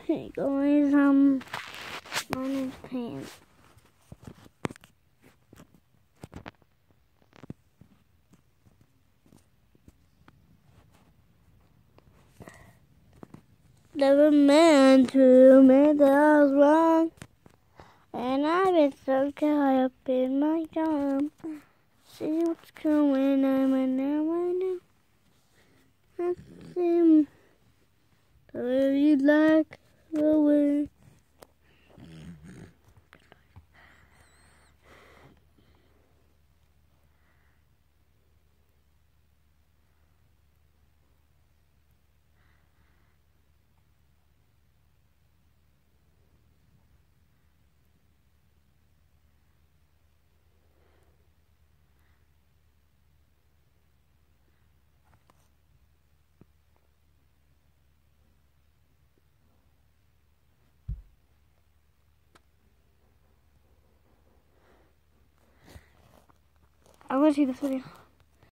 Hey guys, my name's Pam. Never meant to make the house wrong, and I've been so caught up in my job. See what's going on right now. I seem to really like the way. I'm gonna see this video.